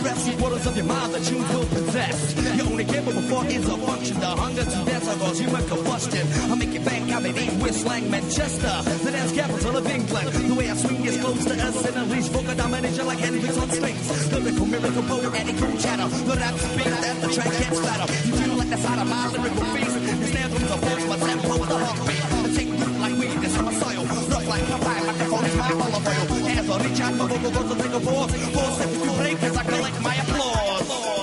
stress, 3/4 of your mind the tunes will possess. You're only capable for is a function. The hunger to dance will cause human combustion. I'll make it bang, combinate with slang Manchester, the dance capital of England. The way I swing is close to us and unleash vocal domination like Hendrix on strings. Lyrical miracle poet, any cool chatter. The rap speak that the track gets fatter. You feel like the side of my lyrical feast. You stand through the force, my tempo with the heartbeat. I take root like weed, this is my soil. Rough like Popeye, microphone is my olive oil. As I reach out, my vocal cords will take a pause. 4 seconds to break as I collect my applause.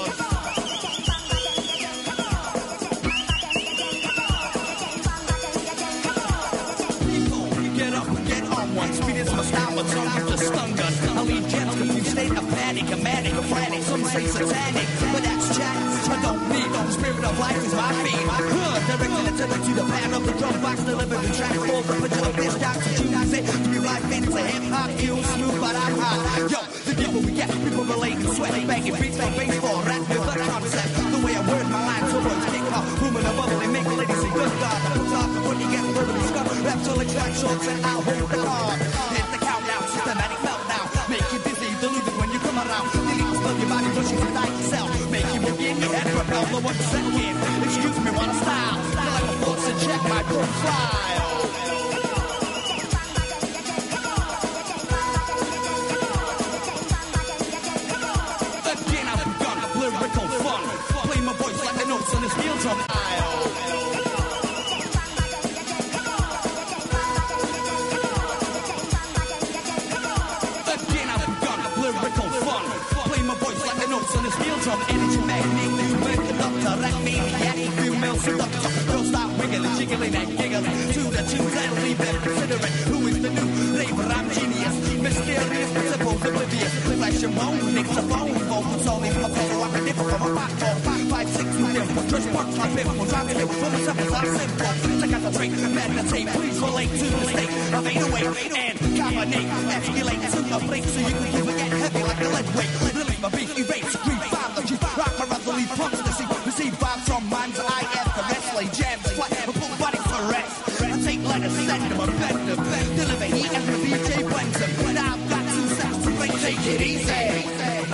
Speed is my style, but some use a stun gun. I lead jets, confused state of panic, a manic, a frantic. Some say satanic, but that's chat. I don't need the spirit of life is my feed. Directing attention to the pan of the drum box, delivered the track for the picture of this down to choose it. To be like fantasy, hip hop, feel smooth, but I'm hot. Yo, the people we get, people relate and sweat, banging beats like baseball, rap with a concept. The way I word my lines, so words kick off, booming above and make the ladies say good God. Talk when you get verbally scuffed, rap till it's track shorts and I'll hold the card. Hit the countdown, systematic meltdown. Make you dizzy, deluded when you come around. Delete the spell your body, push you to die yourself. Make you move in your head, propel the 1 second. Excuse me, what a style. Feel like a force and check my profile. Again, I've begun lyrical fun. Play my voice like the notes on the steel drum aisle. On the steel drum, energy magnet, human conductor, rap maniac, female seductor. Don't stop wiggling, jiggling and giggling to the tunes and leave them considering who is the new labor. I'm genius, mysterious, principles oblivious. Flash and bone, nicks a phone, vocals only my fellow. I can differ from a platform. 5, 6 new dimple, just parts my pimple. Driving it for the simple, I'm simple. Check out the trick, meditate, please relate to the state of 808 and carbonate, escalate to a break so you can keep it get heavy like a lead weight. Relieve my beat, erase. Rock my resolute pumps to see. Receive vibes from minds I am the wrestling jams flat and pull body for rest. I take letters, send them a bender, deliver heat and the DJ blends them. Now I've got 2 seconds to break, take it easy.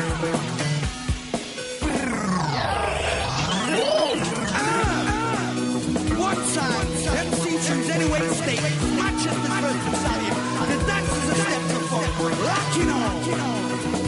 One time, MC choose anyway state. Manchester's first battalion. The dance is a step to funk. Rocking on.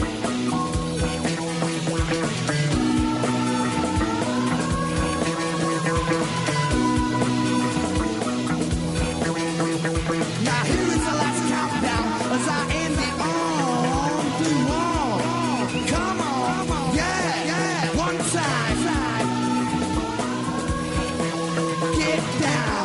Now here is the last countdown as I end it on through all. Come on, yeah, one time. Get down.